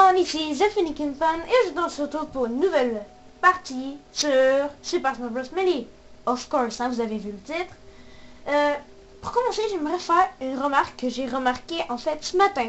monde, ici The Finikin Fun et je vous retrouve pour une nouvelle partie sur Super Smash Bros. Melee. Of course, hein, vous avez vu le titre. Pour commencer, j'aimerais faire une remarque que j'ai remarquée en fait ce matin.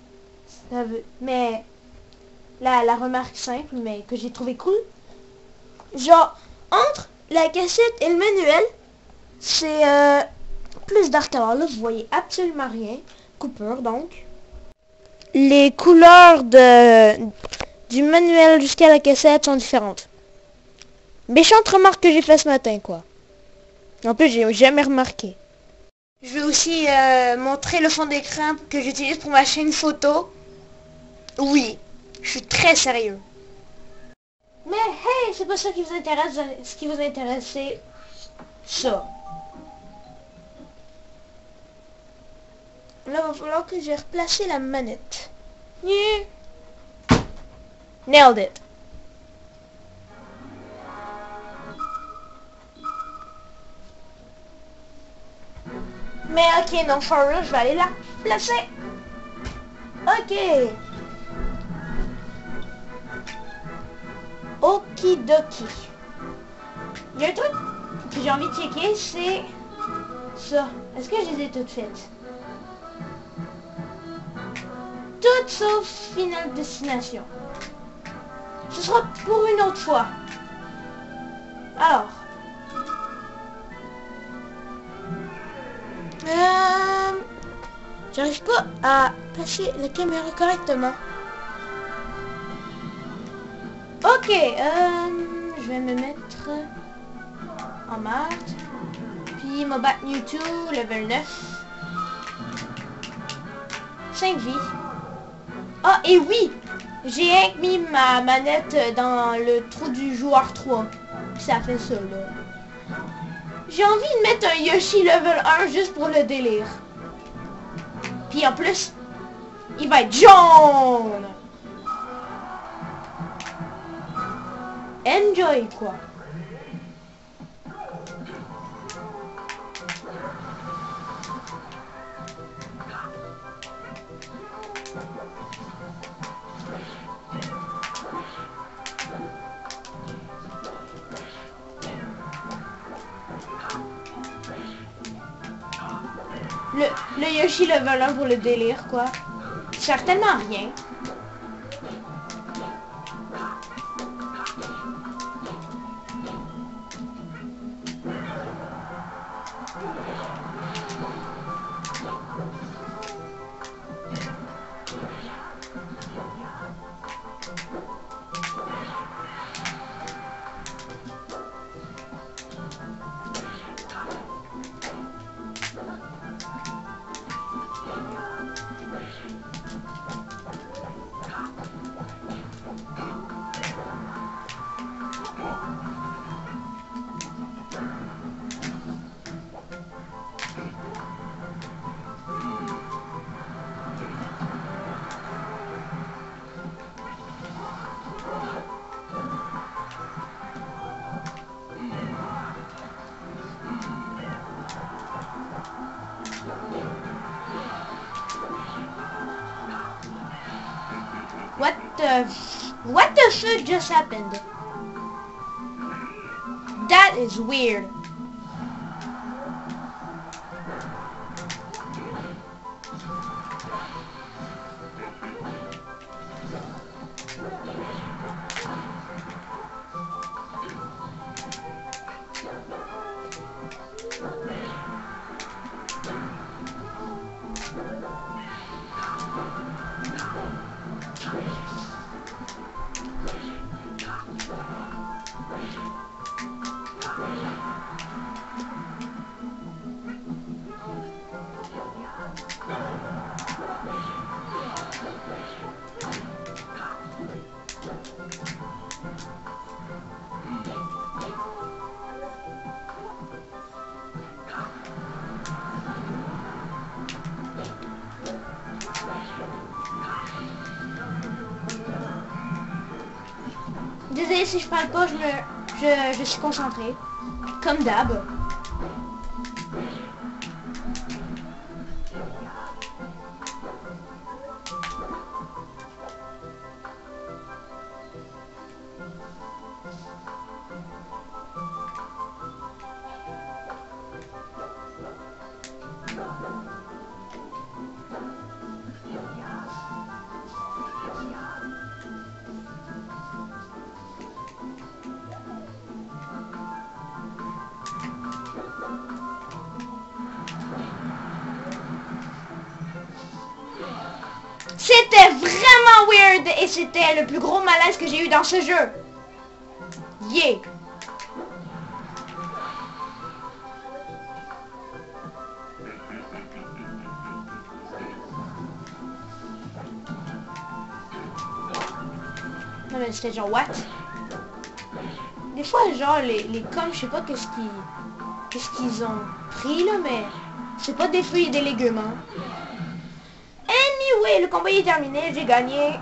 Mais la remarque simple, mais que j'ai trouvé cool. Genre, entre la cassette et le manuel, c'est plus dark. Alors là, vous voyez absolument rien. Coupure donc. Les couleurs du manuel jusqu'à la cassette sont différentes. Méchante remarque que j'ai fait ce matin, quoi. En plus, j'ai jamais remarqué. Je vais aussi montrer le fond d'écran que j'utilise pour ma chaîne photo. Oui, je suis très sérieux. Mais hey, c'est pas ça qui vous intéresse. Ce qui vous intéresse, c'est ça. Là, il va falloir que j'ai replacé la manette. Yeah. Nailed it. Mais ok, non, for real, je vais aller la placer. Ok. Okidoki. Il y a un truc que j'ai envie de checker, c'est ça. Est-ce que je les ai toutes faites? Toutes sauf Final Destination. Ce sera pour une autre fois. Alors. J'arrive pas à placer la caméra correctement. Ok, je vais me mettre en marque. Puis ma battre Mewtwo, level 9. 5 vies. Ah, et oui! J'ai mis ma manette dans le trou du joueur 3. Puis ça fait ça, là. J'ai envie de mettre un Yoshi level 1 juste pour le délire. Puis en plus, il va être jaune! Enjoy, quoi. Le Yoshi level 1 pour le délire, quoi. Ça sert tellement à rien. What the fuck just happened? That is weird. Désolé si je parle pas, je suis concentré. Comme d'hab. C'était vraiment weird et c'était le plus gros malaise que j'ai eu dans ce jeu. Yeah. Non mais c'était genre what? Des fois genre les coms, je sais pas qu'est-ce qu'ils ont pris là, mais c'est pas des fruits et des légumes hein. Anyway, le combat est terminé, j'ai gagné.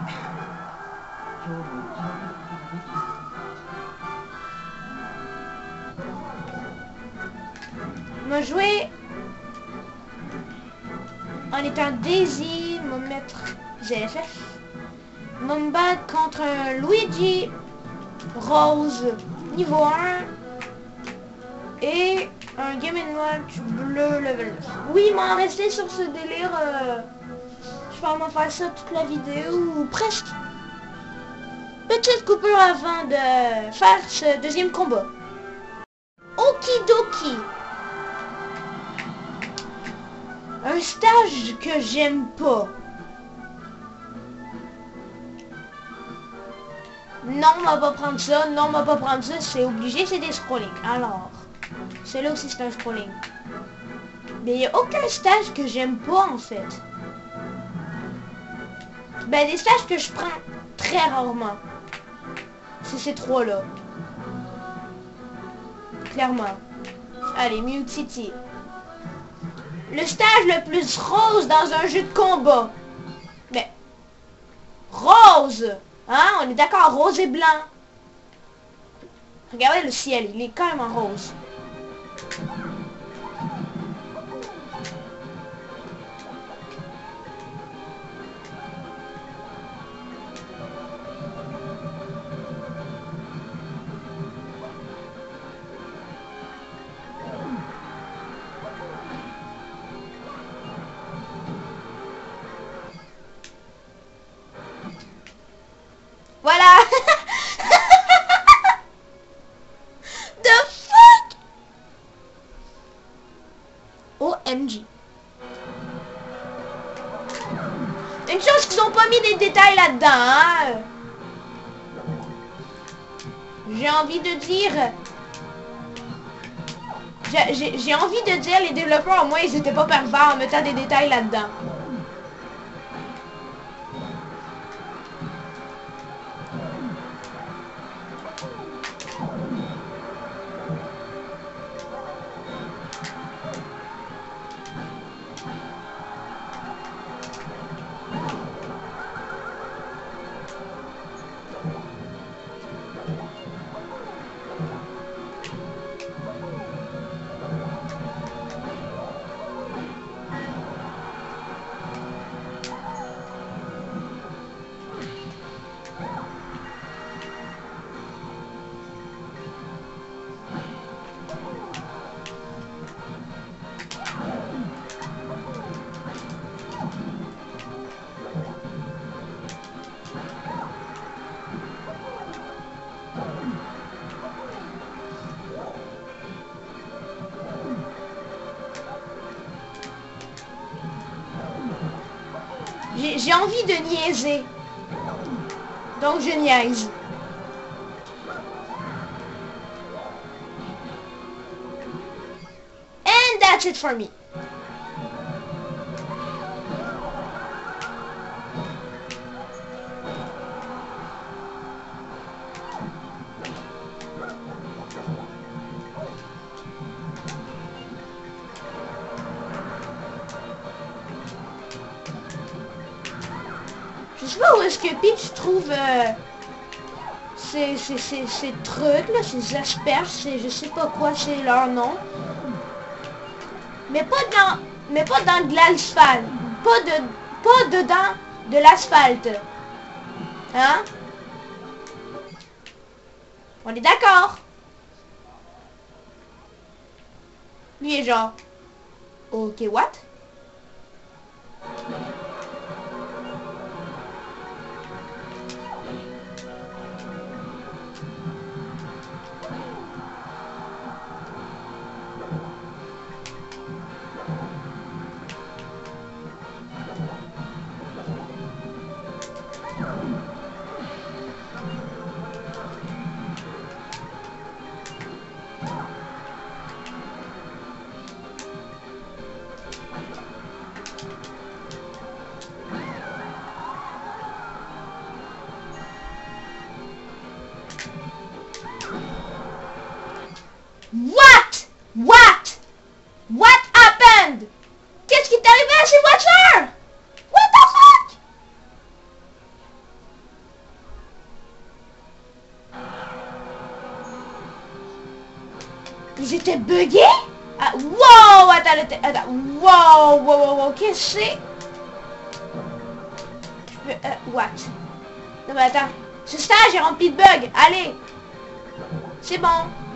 On va jouer en étant Daisy, on va mettre ZFF. On va me battre contre un Luigi Rose niveau 1 et un Game & Watch bleu level 9. Oui, il m'en resté sur ce délire. Je vais m'en faire ça toute la vidéo ou presque. Petite coupure avant de faire ce deuxième combat. Okidoki. Un stage que j'aime pas. Non, on va pas prendre ça. Non, on va pas prendre ça. C'est obligé, c'est des scrolling. Alors, celui-là aussi c'est un scrolling. Mais il n'y a aucun stage que j'aime pas en fait. Ben, des stages que je prends très rarement. C'est ces trois-là. Clairement. Allez, Mute City. Le stage le plus rose dans un jeu de combat. Mais, rose! Hein? On est d'accord, rose et blanc. Regardez le ciel, il est quand même en rose. Voilà. The fuck. OMG. Une chose qu'ils ont pas mis des détails là-dedans, hein? J'ai envie de dire... J'ai envie de dire, les développeurs, au moins, ils étaient pas pervers en mettant des détails là-dedans. J'ai envie de niaiser. Donc je niaise. And that's it for me. Je sais pas où est-ce que Peach trouve ces trucs là, ces asperges, je sais pas quoi c'est leur nom. Mais pas dans de l'asphalte. Pas dedans de l'asphalte. Hein? On est d'accord? Lui est genre... Ok, what? What? What? What happened? Qu'est-ce qui est arrivé à ces voitures? What the fuck? Ils étaient buggés? Ah, wow! Attends, wow, wow, wow, wow, qu'est-ce que c'est? What? Non mais attends, ce stage est rempli de bugs, allez! C'est bon.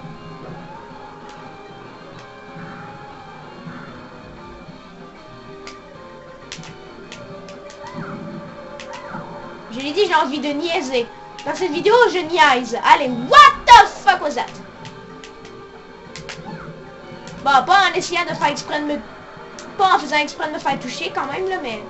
Je l'ai dit, j'ai envie de niaiser. Dans cette vidéo, je niaise. Allez, what the fuck was that? Bon, pas en essayant de faire exprès de me... Pas en faisant exprès de me faire toucher quand même, là, mais...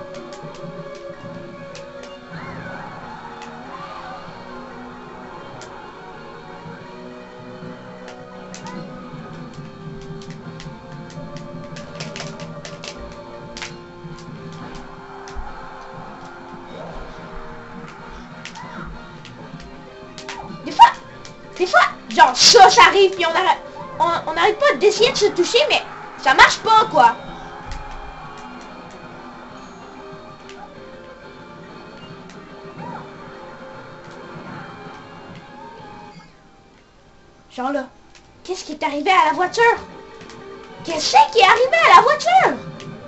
Des fois, genre ça arrive, puis on n'arrête pas d'essayer de se toucher, mais ça marche pas, quoi. Genre là, qu'est-ce qui est arrivé à la voiture? Qu'est-ce qui est arrivé à la voiture?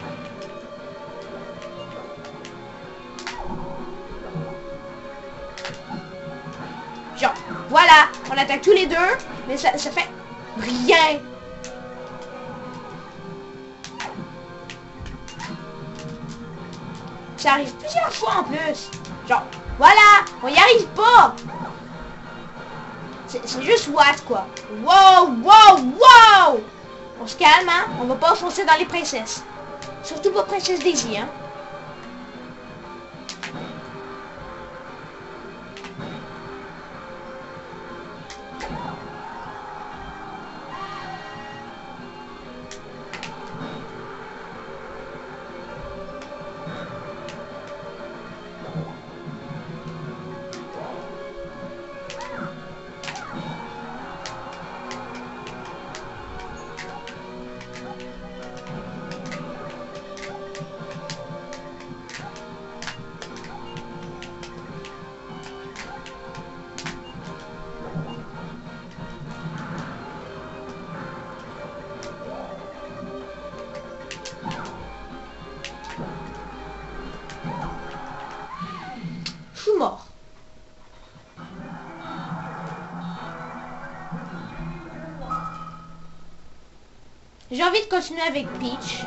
Genre, voilà, on attaque tous les deux, mais ça fait rien. Ça arrive plusieurs fois en plus. Genre, voilà, on y arrive pas. C'est juste what, quoi. Wow, wow, wow. On se calme, hein. On va pas foncer dans les princesses. Surtout pas Princesse Daisy, hein. Je suis mort. J'ai envie de continuer avec Peach.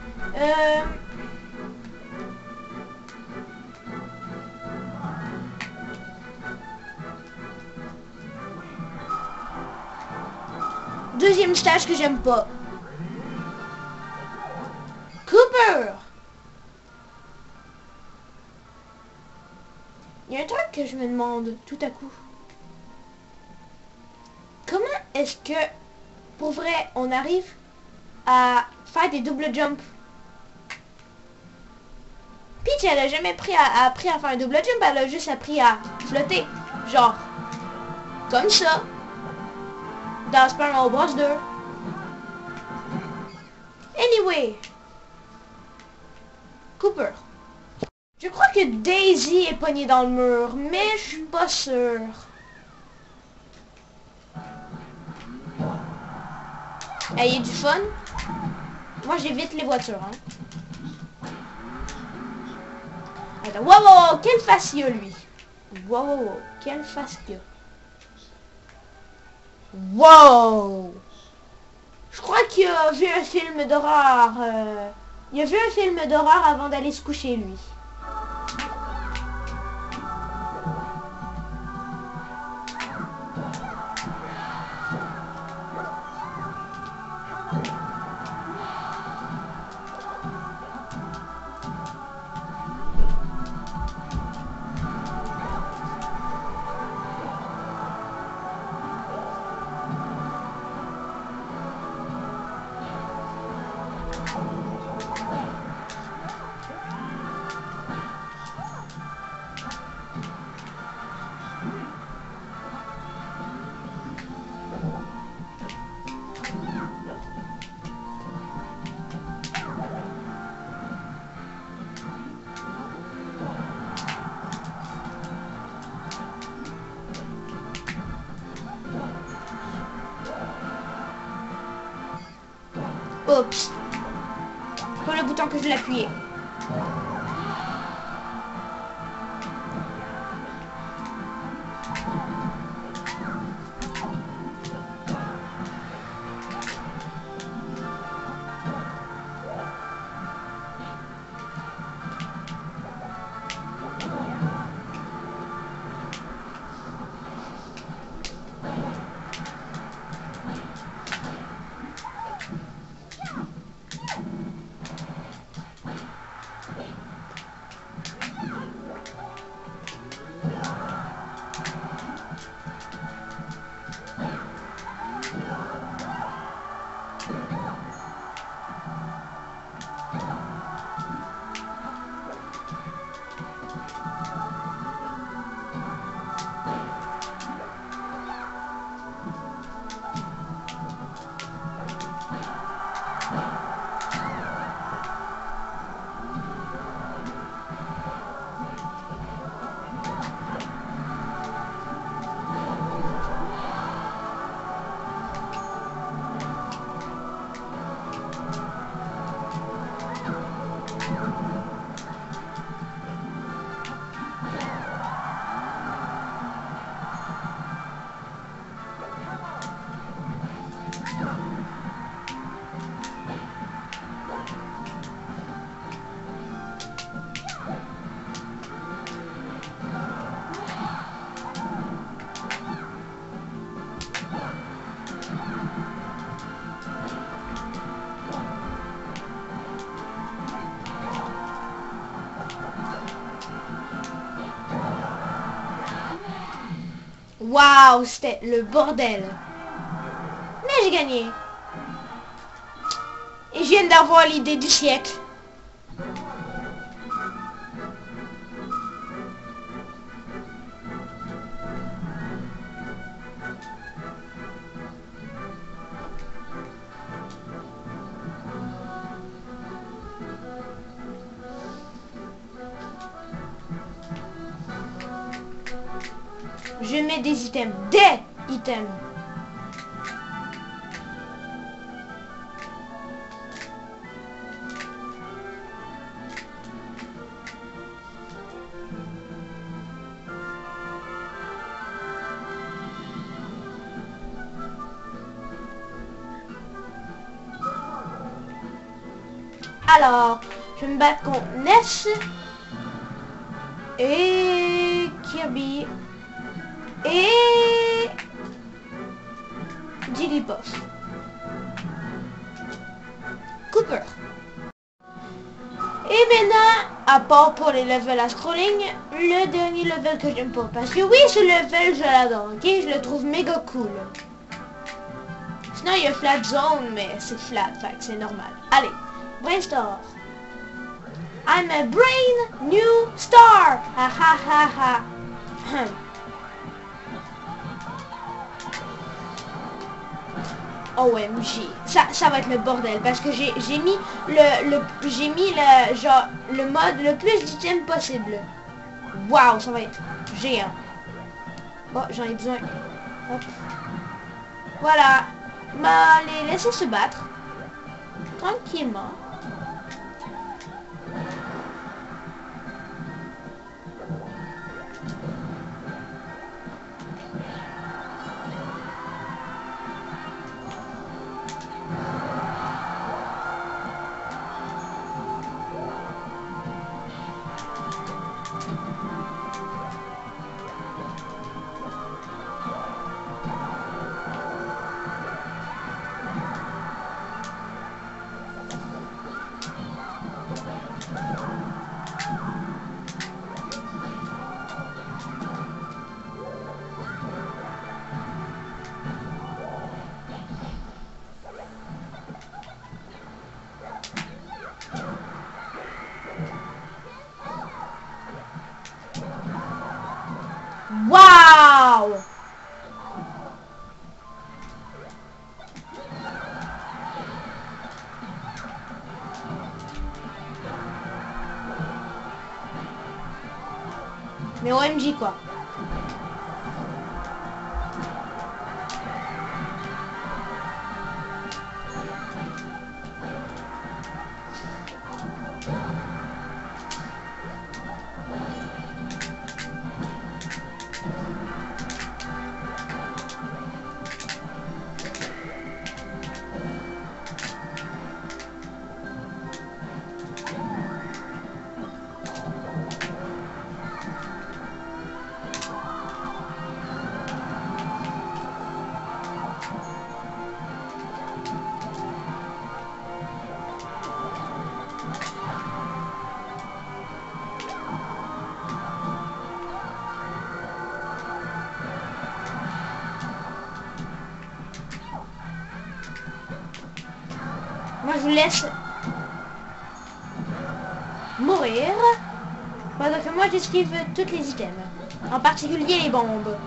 Deuxième stage que j'aime pas. Cooper! Il y a un truc que je me demande tout à coup. Comment est-ce que, pour vrai, on arrive à faire des double jumps? Peach, elle a jamais appris à faire un double jump, elle a juste appris à flotter. Genre, comme ça. Dans Super Mario Bros 2. Anyway. Cooper. Je crois que Daisy est pognée dans le mur, mais je suis pas sûre. Ayez du fun. Moi j'évite les voitures, hein. Attends, wow, wow, wow, quelle face il a lui. Wow, wow, wow, quelle face il a. Wow! Je crois qu'il a vu un film d'horreur. Il a vu un film d'horreur avant d'aller se coucher, lui. Oups. Pas le bouton que je l'ai appuyé. Waouh, c'était le bordel. Mais j'ai gagné. Et je viens d'avoir l'idée du siècle. Je mets des items. Des items. Alors, je vais me battre contre Ness et Kirby et Jigglypuff. Cooper. Et maintenant, à part pour les levels à scrolling, le dernier level que j'aime pas. Parce que oui, ce level, je l'adore, ok? Je le trouve méga cool. Sinon, il y a Flat Zone, mais c'est flat, fait que c'est normal. Allez, Brainstar. I'm a brain new star. Ha ha ha ha. OMG, ça va être le bordel parce que j'ai mis le mode le plus d'items possible. Waouh, ça va être géant. Bon, j'en ai besoin. Hop. Voilà. Bah, les laisser se battre tranquillement. Waouh! Mais OMG quoi. je vous laisse mourir. Pendant que moi j'esquive toutes les items. En particulier les bombes.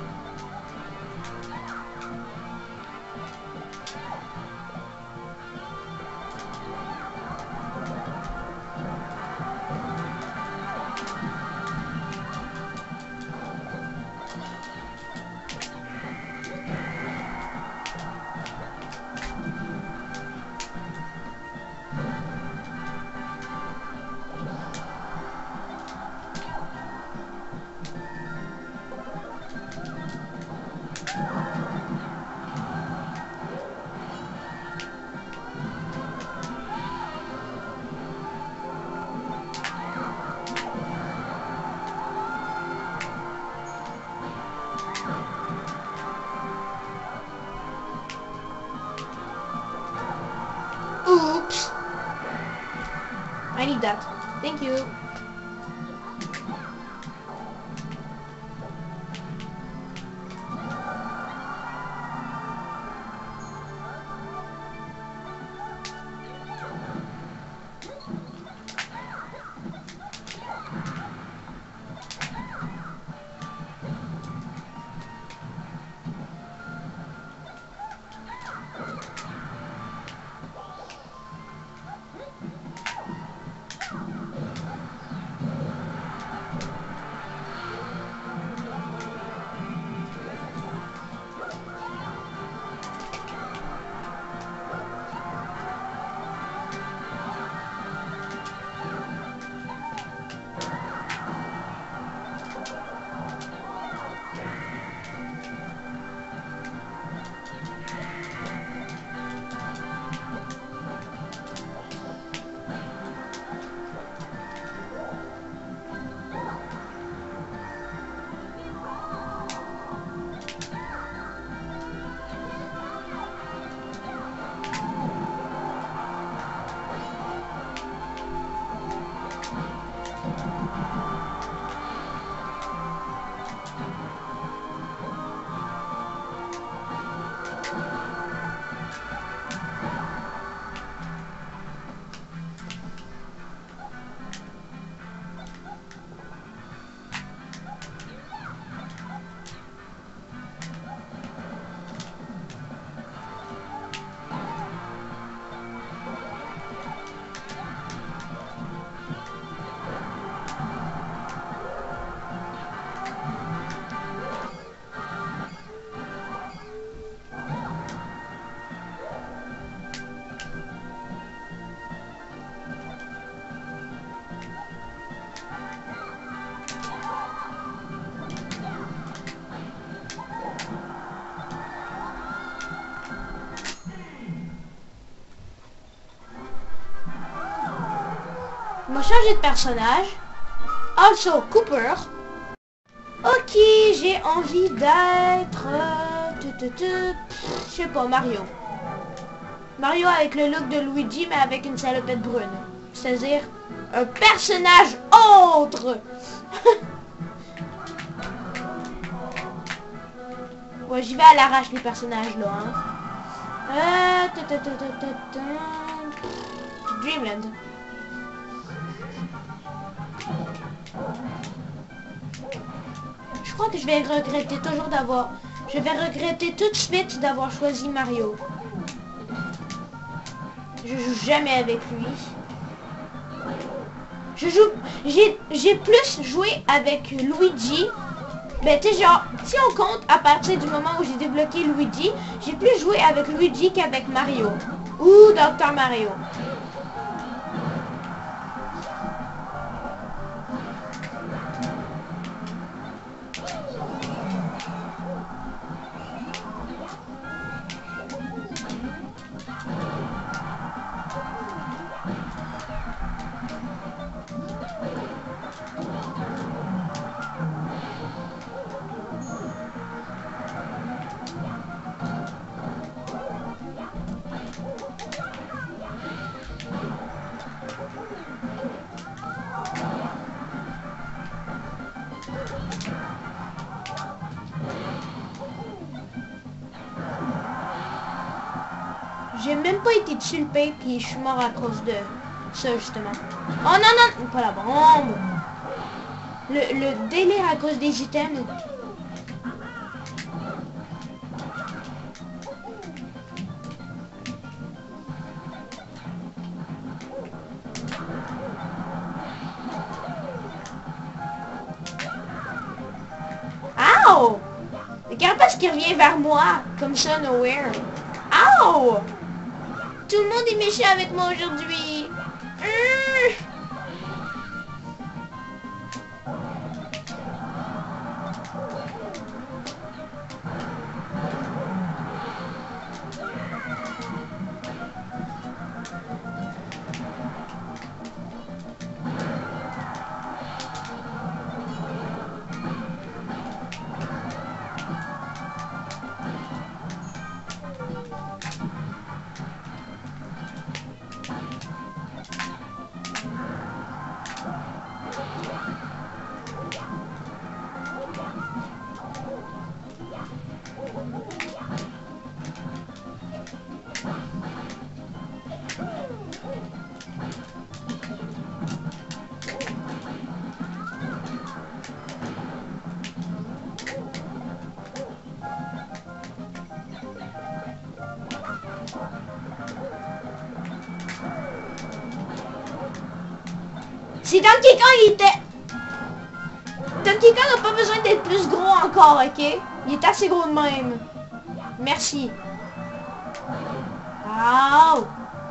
Oops. I need that. Thank you. On va changer de personnage. Also Cooper. Ok, j'ai envie d'être... je sais pas, Mario. Mario avec le look de Luigi, mais avec une salopette brune. C'est-à-dire un personnage autre. Ouais, j'y vais à l'arrache les personnages là. Hein. Dreamland. Je crois que je vais regretter toujours d'avoir... Je vais regretter tout de suite d'avoir choisi Mario. Je joue jamais avec lui. Je joue... J'ai plus joué avec Luigi. Ben tu sais genre, si on compte à partir du moment où j'ai débloqué Luigi, j'ai plus joué avec Luigi qu'avec Mario. Ou Dr Mario. J'ai même pas été tulpé, puis je suis mort à cause de ça, justement. Oh non, non, pas la bombe. Le délire à cause des items. Ow! Le carapace qui revient vers moi, comme ça, nowhere. Ow! Tout le monde est méchant avec moi aujourd'hui. Si Donkey Kong il était... Donkey Kong n'a pas besoin d'être plus gros encore, ok? Il est assez gros de même. Merci. Ow!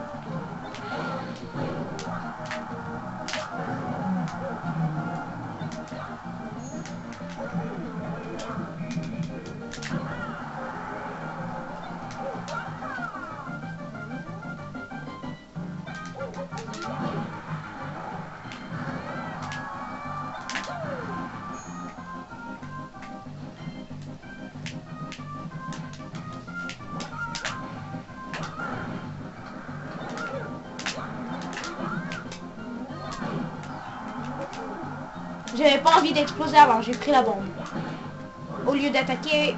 J'avais pas envie d'exploser avant, j'ai pris la bombe. Au lieu d'attaquer.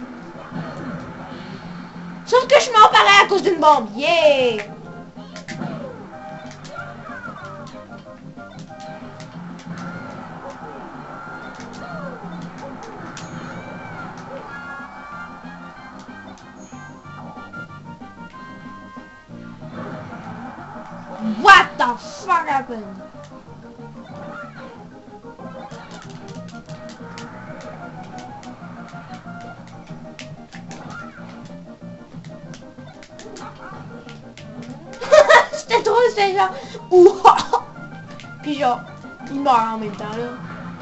Sauf que je m'en parais à cause d'une bombe. Yeah! What the fuck happened? C'était drôle, c'était genre... Ouah! Puis genre, il meurt en même temps, là.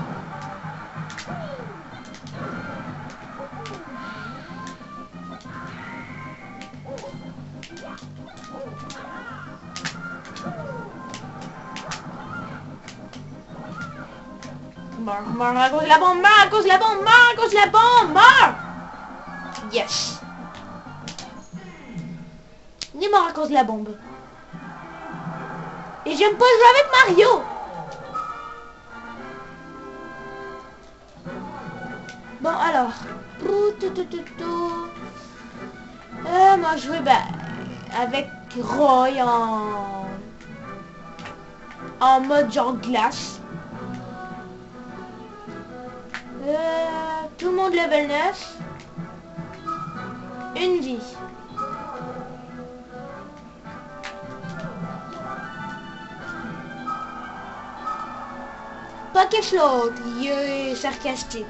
Meurs à cause de la bombe, meurs à cause de la bombe, meurs à cause de la bombe, meurs! Yes! Il est mort à cause de la bombe. Et j'aime pas jouer avec Mario! Bon alors. Moi je jouais avec Roy en mode genre glace. Tout le monde level 9. Une vie. Pocket Float, yeux sarcastique.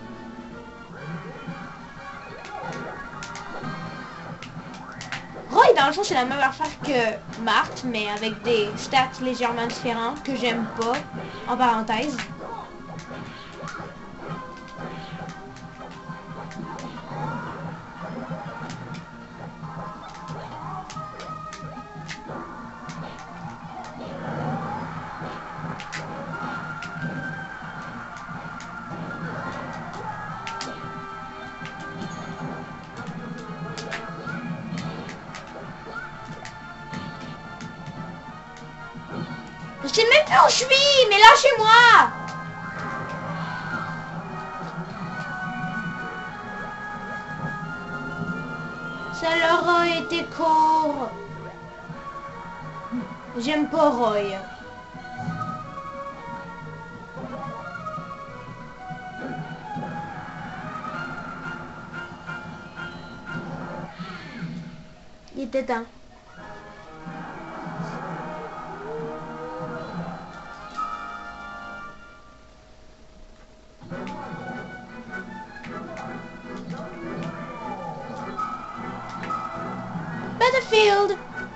Roy, dans le fond, c'est la même affaire que Marthe, mais avec des stats légèrement différentes que j'aime pas, en parenthèse. Je sais même plus où je suis, mais lâchez-moi! Ça leur a été court. J'aime pas Roy. Il était temps. Battlefield.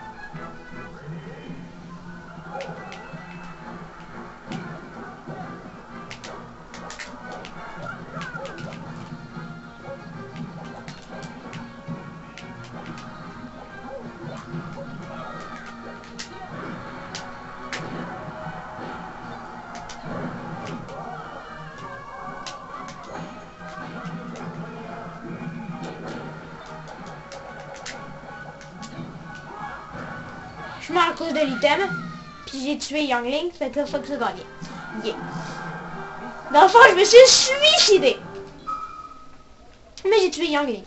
Je meurs à cause de l'item, puis j'ai tué Youngling, fait que là, faut que ça gagne. Yeah. Dans le fond, je me suis suicidé. Mais j'ai tué Youngling.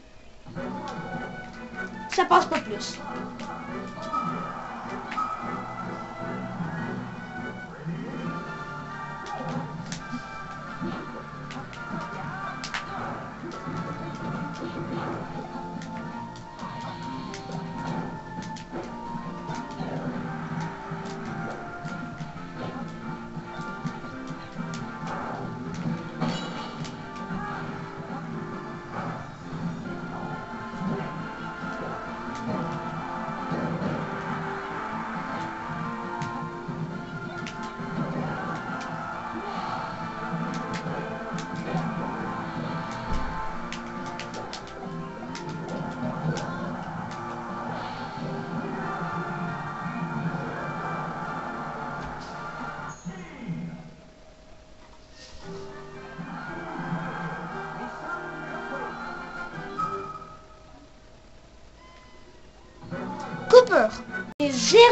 Ça passe pas plus. Cooper. Et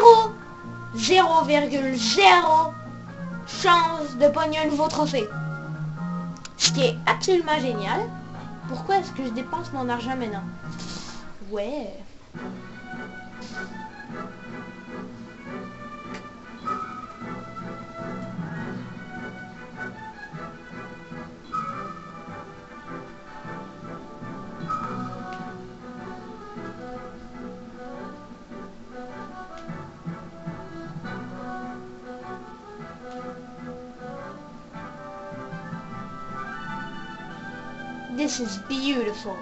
0,0 chance de pogner un nouveau trophée. Ce qui est absolument génial. Pourquoi est-ce que je dépense mon argent maintenant? Ouais. This is beautiful.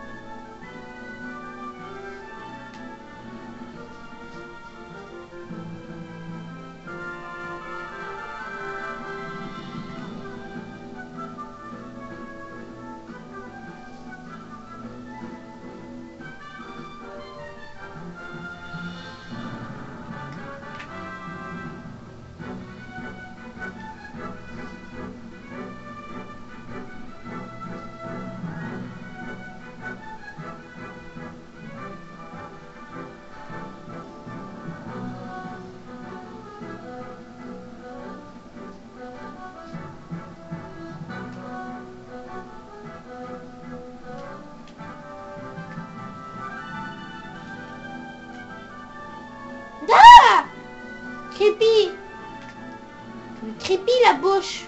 Ah! Creepy. Creepy la bouche.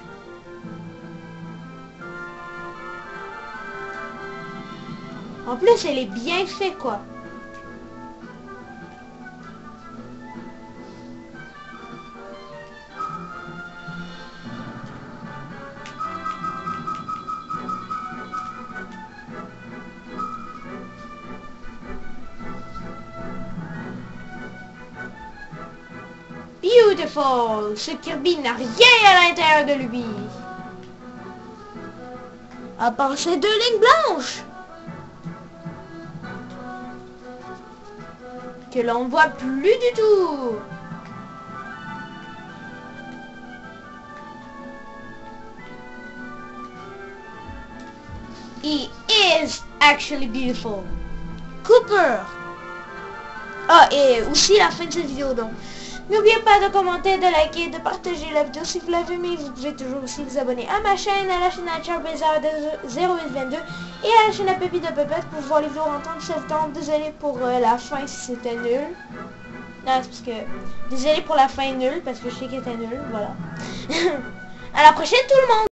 En plus, elle est bien faite, quoi. Beautiful! Ce Kirby n'a rien à l'intérieur de lui. À part ces deux lignes blanches. Que l'on ne voit plus du tout. He is actually beautiful. Cooper. Ah, et aussi la fin de cette vidéo, donc. N'oubliez pas de commenter, de liker, de partager la vidéo si vous l'avez aimé. Vous pouvez toujours aussi vous abonner à ma chaîne, à la chaîne à Charles Bézard de 0822 et à la chaîne à Pépi de Pépette pour voir les vidéos en temps de septembre. Désolé pour la fin si c'était nul. Non, c'est parce que... Désolé pour la fin nulle parce que je sais qu'elle était nulle, voilà. À la prochaine tout le monde!